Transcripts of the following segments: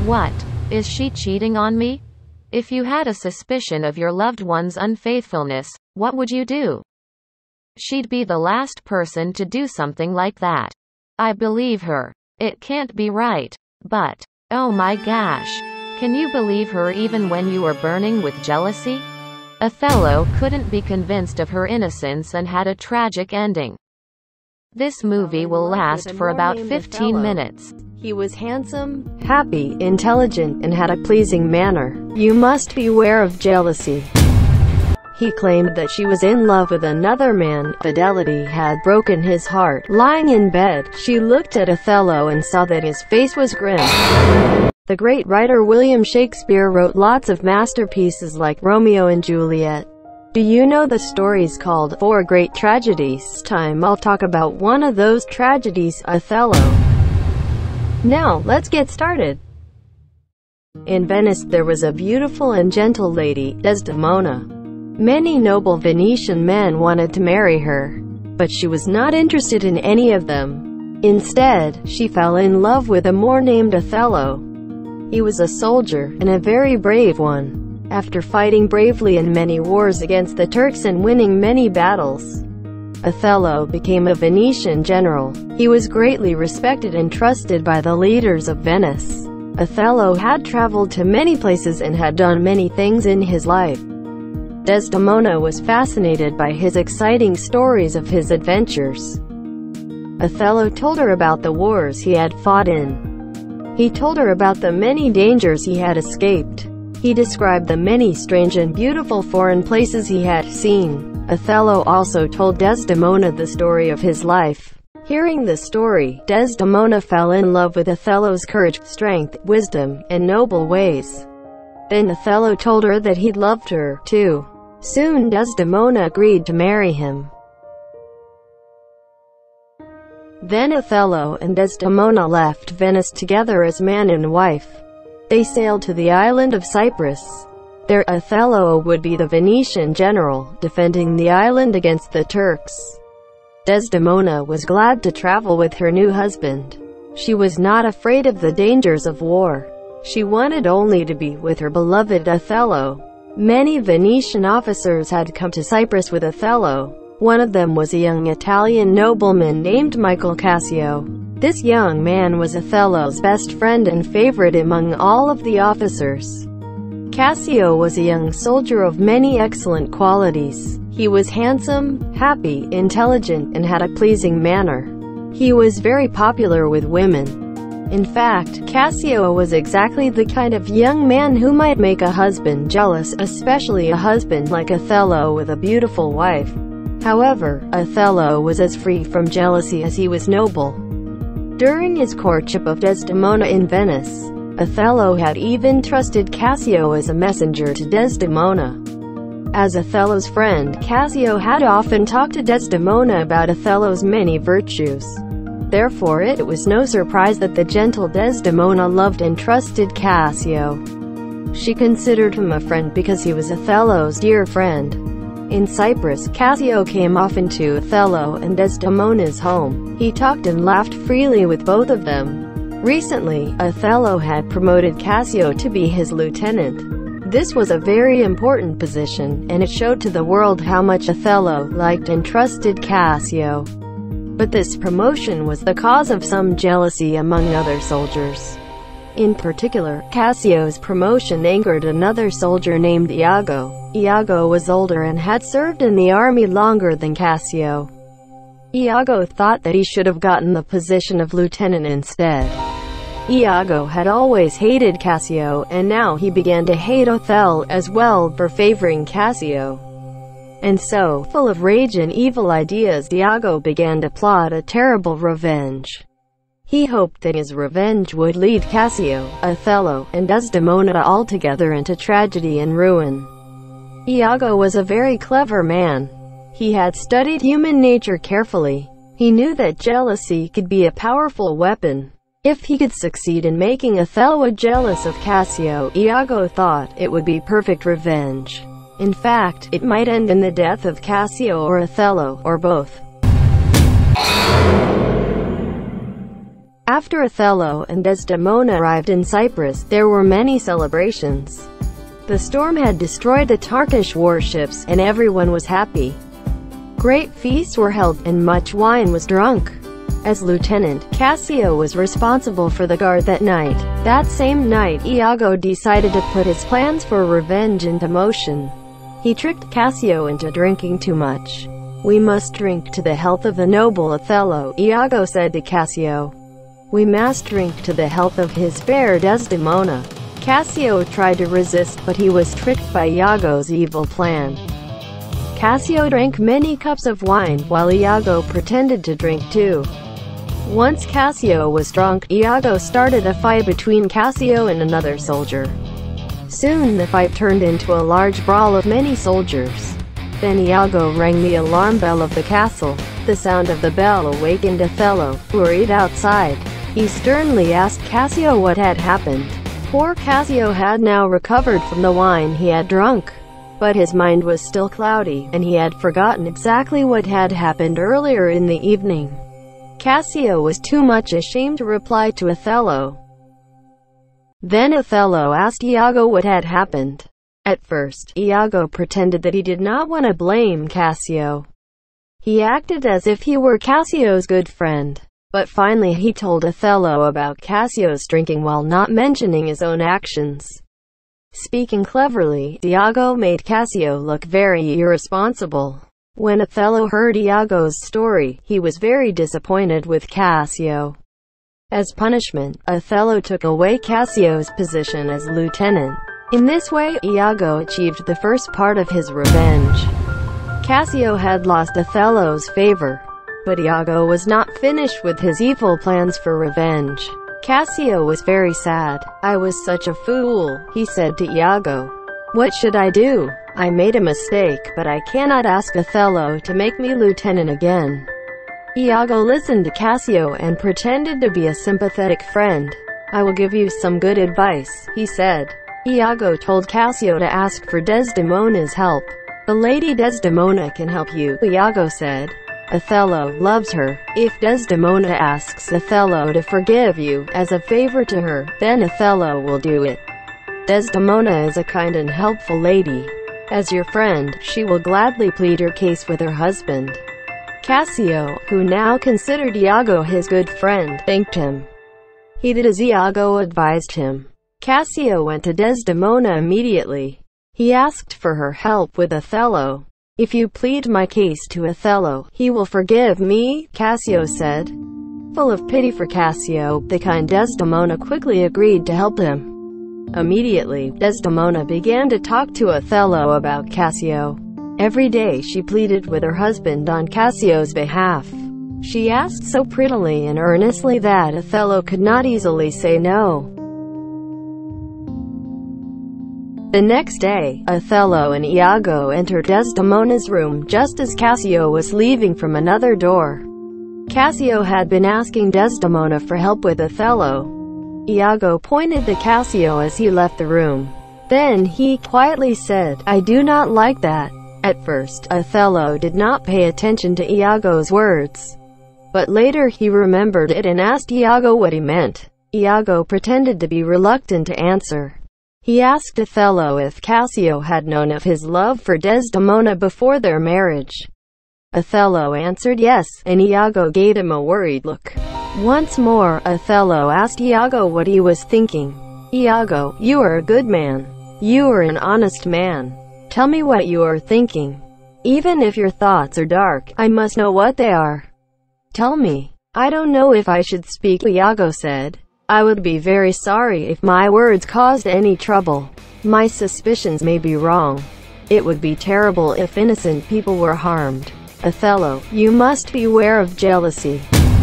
What? Is she cheating on me? If you had a suspicion of your loved one's unfaithfulness, what would you do? She'd be the last person to do something like that. I believe her. It can't be right. But, oh my gosh. Can you believe her even when you were burning with jealousy? Othello couldn't be convinced of her innocence and had a tragic ending. This movie will last for about 15 minutes. He was handsome, happy, intelligent, and had a pleasing manner. You must beware of jealousy. He claimed that she was in love with another man. Fidelity had broken his heart. Lying in bed, she looked at Othello and saw that his face was grim. The great writer William Shakespeare wrote lots of masterpieces like Romeo and Juliet. Do you know the stories called Four Great Tragedies? This time I'll talk about one of those tragedies, Othello. Now, let's get started. In Venice there was a beautiful and gentle lady, Desdemona. Many noble Venetian men wanted to marry her, but she was not interested in any of them. Instead, she fell in love with a Moor named Othello. He was a soldier, and a very brave one. After fighting bravely in many wars against the Turks and winning many battles, Othello became a Venetian general. He was greatly respected and trusted by the leaders of Venice. Othello had traveled to many places and had done many things in his life. Desdemona was fascinated by his exciting stories of his adventures. Othello told her about the wars he had fought in. He told her about the many dangers he had escaped. He described the many strange and beautiful foreign places he had seen. Othello also told Desdemona the story of his life. Hearing the story, Desdemona fell in love with Othello's courage, strength, wisdom, and noble ways. Then Othello told her that he loved her, too. Soon Desdemona agreed to marry him. Then Othello and Desdemona left Venice together as man and wife. They sailed to the island of Cyprus. There Othello would be the Venetian general, defending the island against the Turks. Desdemona was glad to travel with her new husband. She was not afraid of the dangers of war. She wanted only to be with her beloved Othello. Many Venetian officers had come to Cyprus with Othello. One of them was a young Italian nobleman named Michael Cassio. This young man was Othello's best friend and favorite among all of the officers. Cassio was a young soldier of many excellent qualities. He was handsome, happy, intelligent, and had a pleasing manner. He was very popular with women. In fact, Cassio was exactly the kind of young man who might make a husband jealous, especially a husband like Othello with a beautiful wife. However, Othello was as free from jealousy as he was noble. During his courtship of Desdemona in Venice, Othello had even trusted Cassio as a messenger to Desdemona. As Othello's friend, Cassio had often talked to Desdemona about Othello's many virtues. Therefore it was no surprise that the gentle Desdemona loved and trusted Cassio. She considered him a friend because he was Othello's dear friend. In Cyprus, Cassio came often to Othello and Desdemona's home. He talked and laughed freely with both of them. Recently, Othello had promoted Cassio to be his lieutenant. This was a very important position, and it showed to the world how much Othello liked and trusted Cassio. But this promotion was the cause of some jealousy among other soldiers. In particular, Cassio's promotion angered another soldier named Iago. Iago was older and had served in the army longer than Cassio. Iago thought that he should have gotten the position of lieutenant instead. Iago had always hated Cassio, and now he began to hate Othello as well for favoring Cassio. And so, full of rage and evil ideas, Iago began to plot a terrible revenge. He hoped that his revenge would lead Cassio, Othello, and Desdemona all together into tragedy and ruin. Iago was a very clever man. He had studied human nature carefully. He knew that jealousy could be a powerful weapon. If he could succeed in making Othello jealous of Cassio, Iago thought it would be perfect revenge. In fact, it might end in the death of Cassio or Othello, or both. After Othello and Desdemona arrived in Cyprus, there were many celebrations. The storm had destroyed the Turkish warships, and everyone was happy. Great feasts were held, and much wine was drunk. As lieutenant, Cassio was responsible for the guard that night. That same night, Iago decided to put his plans for revenge into motion. He tricked Cassio into drinking too much. "We must drink to the health of the noble Othello," Iago said to Cassio. "We must drink to the health of his fair Desdemona." Cassio tried to resist, but he was tricked by Iago's evil plan. Cassio drank many cups of wine, while Iago pretended to drink too. Once Cassio was drunk, Iago started a fight between Cassio and another soldier. Soon the fight turned into a large brawl of many soldiers. Then Iago rang the alarm bell of the castle. The sound of the bell awakened Othello, who hurried outside. He sternly asked Cassio what had happened. Poor Cassio had now recovered from the wine he had drunk. But his mind was still cloudy, and he had forgotten exactly what had happened earlier in the evening. Cassio was too much ashamed to reply to Othello. Then Othello asked Iago what had happened. At first, Iago pretended that he did not want to blame Cassio. He acted as if he were Cassio's good friend. But finally he told Othello about Cassio's drinking while not mentioning his own actions. Speaking cleverly, Iago made Cassio look very irresponsible. When Othello heard Iago's story, he was very disappointed with Cassio. As punishment, Othello took away Cassio's position as lieutenant. In this way, Iago achieved the first part of his revenge. Cassio had lost Othello's favor. But Iago was not finished with his evil plans for revenge. Cassio was very sad. "I was such a fool," he said to Iago. "What should I do? I made a mistake, but I cannot ask Othello to make me lieutenant again." Iago listened to Cassio and pretended to be a sympathetic friend. "I will give you some good advice," he said. Iago told Cassio to ask for Desdemona's help. "The lady Desdemona can help you," Iago said. "Othello loves her. If Desdemona asks Othello to forgive you, as a favor to her, then Othello will do it. Desdemona is a kind and helpful lady. As your friend, she will gladly plead your case with her husband." Cassio, who now considered Iago his good friend, thanked him. He did as Iago advised him. Cassio went to Desdemona immediately. He asked for her help with Othello. "If you plead my case to Othello, he will forgive me," Cassio said. Full of pity for Cassio, the kind Desdemona quickly agreed to help him. Immediately, Desdemona began to talk to Othello about Cassio. Every day she pleaded with her husband on Cassio's behalf. She asked so prettily and earnestly that Othello could not easily say no. The next day, Othello and Iago entered Desdemona's room just as Cassio was leaving from another door. Cassio had been asking Desdemona for help with Othello. Iago pointed to Cassio as he left the room. Then he quietly said, "I do not like that." At first, Othello did not pay attention to Iago's words. But later he remembered it and asked Iago what he meant. Iago pretended to be reluctant to answer. He asked Othello if Cassio had known of his love for Desdemona before their marriage. Othello answered yes, and Iago gave him a worried look. Once more, Othello asked Iago what he was thinking. "Iago, you are a good man. You are an honest man. Tell me what you are thinking. Even if your thoughts are dark, I must know what they are. Tell me." "I don't know if I should speak," Iago said. "I would be very sorry if my words caused any trouble. My suspicions may be wrong. It would be terrible if innocent people were harmed. Othello, you must beware of jealousy."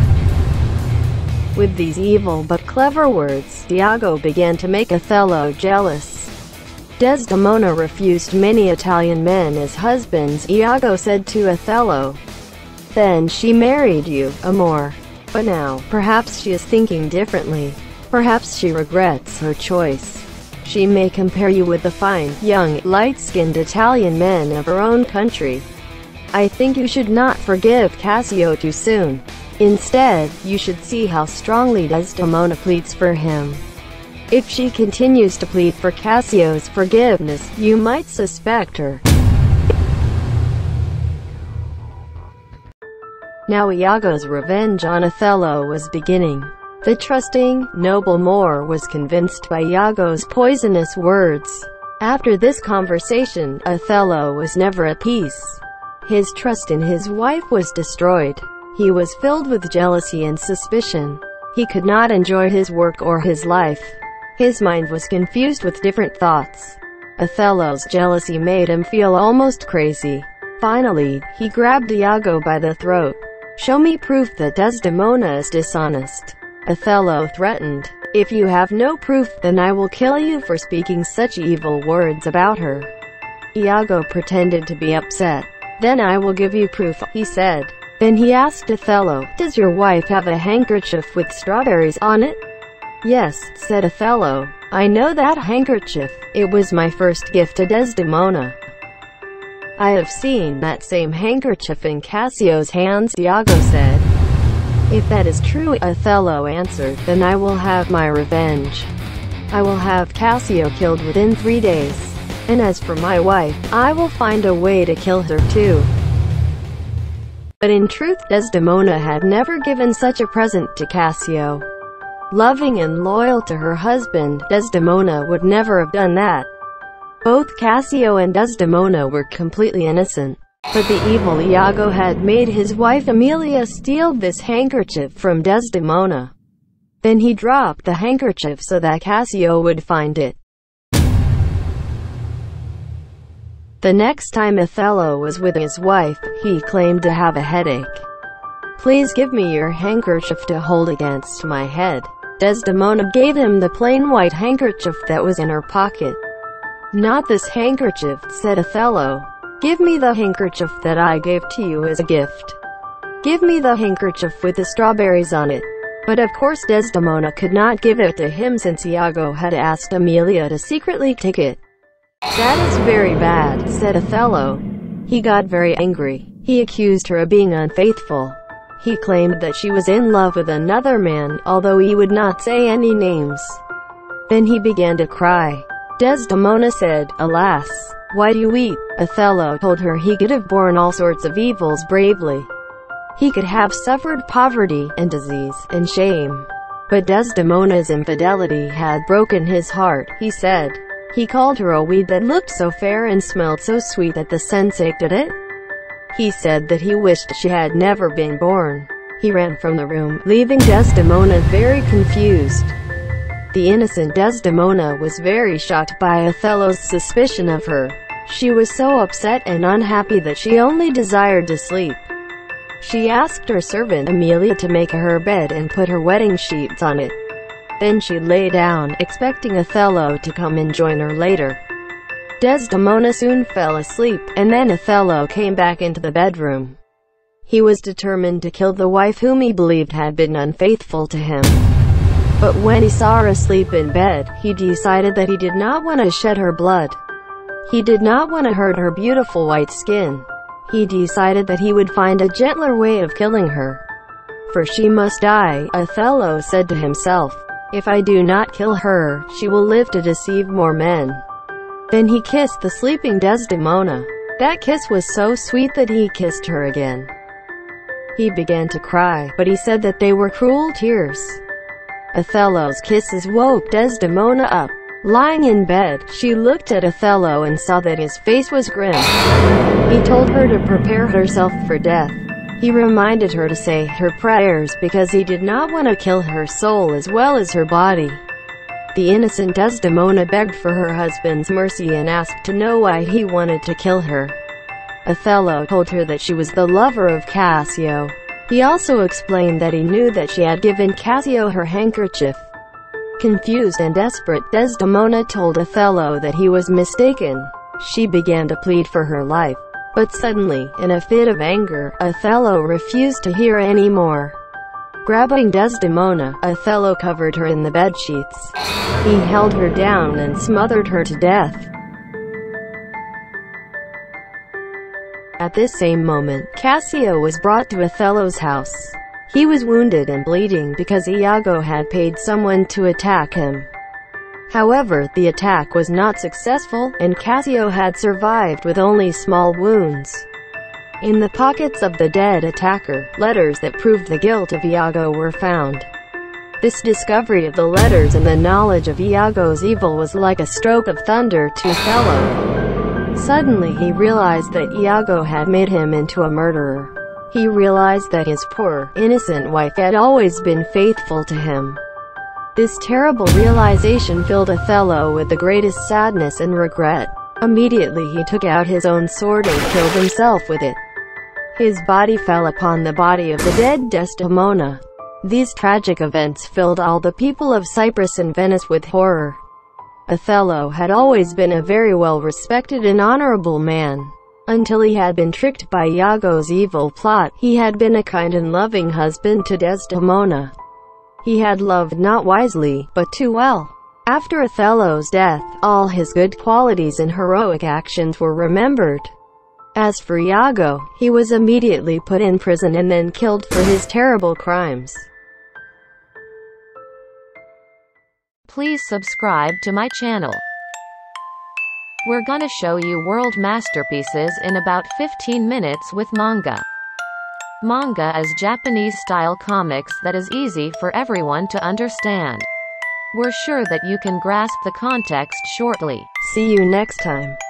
With these evil but clever words, Iago began to make Othello jealous. Desdemona refused many Italian men as husbands, Iago said to Othello. Then she married you, amor. But now, perhaps she is thinking differently. Perhaps she regrets her choice. She may compare you with the fine, young, light-skinned Italian men of her own country. I think you should not forgive Cassio too soon. Instead, you should see how strongly Desdemona pleads for him. If she continues to plead for Cassio's forgiveness, you might suspect her. Now Iago's revenge on Othello was beginning. The trusting, noble Moor was convinced by Iago's poisonous words. After this conversation, Othello was never at peace. His trust in his wife was destroyed. He was filled with jealousy and suspicion. He could not enjoy his work or his life. His mind was confused with different thoughts. Othello's jealousy made him feel almost crazy. Finally, he grabbed Iago by the throat. "Show me proof that Desdemona is dishonest," Othello threatened. "If you have no proof, then I will kill you for speaking such evil words about her." Iago pretended to be upset. "Then I will give you proof," he said. Then he asked Othello, "Does your wife have a handkerchief with strawberries on it?" "Yes," said Othello. "I know that handkerchief. It was my first gift to Desdemona." "I have seen that same handkerchief in Cassio's hands," Iago said. "If that is true," Othello answered, "then I will have my revenge. I will have Cassio killed within 3 days. And as for my wife, I will find a way to kill her too." But in truth, Desdemona had never given such a present to Cassio. Loving and loyal to her husband, Desdemona would never have done that. Both Cassio and Desdemona were completely innocent. But the evil Iago had made his wife Emilia steal this handkerchief from Desdemona. Then he dropped the handkerchief so that Cassio would find it. The next time Othello was with his wife, he claimed to have a headache. "Please give me your handkerchief to hold against my head." Desdemona gave him the plain white handkerchief that was in her pocket. "Not this handkerchief," said Othello. "Give me the handkerchief that I gave to you as a gift. Give me the handkerchief with the strawberries on it." But of course Desdemona could not give it to him since Iago had asked Emilia to secretly take it. "That is very bad," said Othello. He got very angry. He accused her of being unfaithful. He claimed that she was in love with another man, although he would not say any names. Then he began to cry. Desdemona said, "Alas, why do you weep?" Othello told her he could have borne all sorts of evils bravely. He could have suffered poverty, and disease, and shame. But Desdemona's infidelity had broken his heart, he said. He called her a weed that looked so fair and smelled so sweet that the scent ached at it. He said that he wished she had never been born. He ran from the room, leaving Desdemona very confused. The innocent Desdemona was very shocked by Othello's suspicion of her. She was so upset and unhappy that she only desired to sleep. She asked her servant Emilia to make her bed and put her wedding sheets on it. Then she lay down, expecting Othello to come and join her later. Desdemona soon fell asleep, and then Othello came back into the bedroom. He was determined to kill the wife whom he believed had been unfaithful to him. But when he saw her asleep in bed, he decided that he did not want to shed her blood. He did not want to hurt her beautiful white skin. He decided that he would find a gentler way of killing her. "For she must die," Othello said to himself. "If I do not kill her, she will live to deceive more men." Then he kissed the sleeping Desdemona. That kiss was so sweet that he kissed her again. He began to cry, but he said that they were cruel tears. Othello's kisses woke Desdemona up. Lying in bed, she looked at Othello and saw that his face was grim. He told her to prepare herself for death. He reminded her to say her prayers because he did not want to kill her soul as well as her body. The innocent Desdemona begged for her husband's mercy and asked to know why he wanted to kill her. Othello told her that she was the lover of Cassio. He also explained that he knew that she had given Cassio her handkerchief. Confused and desperate, Desdemona told Othello that he was mistaken. She began to plead for her life. But suddenly, in a fit of anger, Othello refused to hear any more. Grabbing Desdemona, Othello covered her in the bedsheets. He held her down and smothered her to death. At this same moment, Cassio was brought to Othello's house. He was wounded and bleeding because Iago had paid someone to attack him. However, the attack was not successful, and Cassio had survived with only small wounds. In the pockets of the dead attacker, letters that proved the guilt of Iago were found. This discovery of the letters and the knowledge of Iago's evil was like a stroke of thunder to Othello. Suddenly he realized that Iago had made him into a murderer. He realized that his poor, innocent wife had always been faithful to him. This terrible realization filled Othello with the greatest sadness and regret. Immediately he took out his own sword and killed himself with it. His body fell upon the body of the dead Desdemona. These tragic events filled all the people of Cyprus and Venice with horror. Othello had always been a very well-respected and honorable man. Until he had been tricked by Iago's evil plot, he had been a kind and loving husband to Desdemona. He had loved not wisely, but too well. After Othello's death, all his good qualities and heroic actions were remembered. As for Iago, he was immediately put in prison and then killed for his terrible crimes. Please subscribe to my channel. We're gonna show you world masterpieces in about 15 minutes with manga. Manga is Japanese-style comics that is easy for everyone to understand. We're sure that you can grasp the context shortly. See you next time.